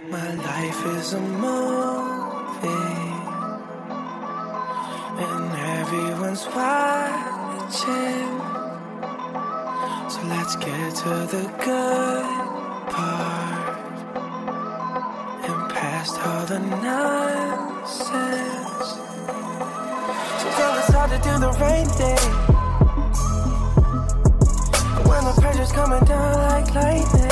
My life is a movie, and everyone's watching. So let's get to the good part and past all the nonsense. Sometimes it's hard to do the right thing, but when the pressure's coming down like lightning,